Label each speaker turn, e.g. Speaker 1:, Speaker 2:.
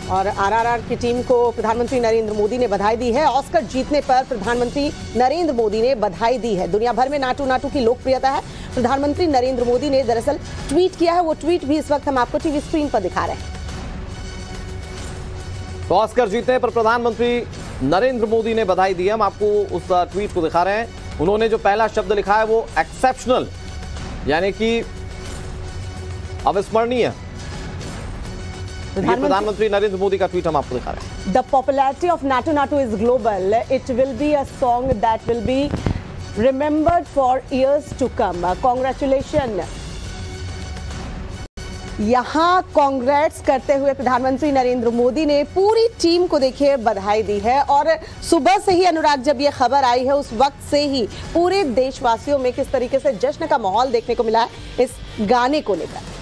Speaker 1: और आरआरआर की टीम को प्रधानमंत्री नरेंद्र मोदी ने बधाई दी है। ऑस्कर जीतने पर प्रधानमंत्री नरेंद्र मोदी ने बधाई दी है। दुनिया भर में नाटू नाटू की लोकप्रियता है। प्रधानमंत्री नरेंद्र मोदी ने दरअसल ट्वीट किया है। वो ट्वीट भी इस वक्त हम आपको टीवी स्क्रीन पर दिखा रहे हैं।
Speaker 2: तो ऑस्कर जीतने पर प्रधानमंत्री नरेंद्र मोदी ने बधाई दी है। हम आपको उस ट्वीट को दिखा रहे हैं। उन्होंने जो पहला शब्द लिखा है वो एक्सेप्शनल, यानी कि अविस्मरणीय। प्रधानमंत्री नरेंद्र मोदी का ट्वीट हम आपको दिखा रहे हैं।
Speaker 1: The popularity of Naatu Naatu is global. It will be a song that will be remembered for years to come. Congratulation. यहां कांग्रेट्स करते हुए प्रधानमंत्री नरेंद्र मोदी ने पूरी टीम को देखिए बधाई दी है। और सुबह से ही अनुराग, जब ये खबर आई है उस वक्त से ही पूरे देशवासियों में किस तरीके से जश्न का माहौल देखने को मिला है इस गाने को लेकर।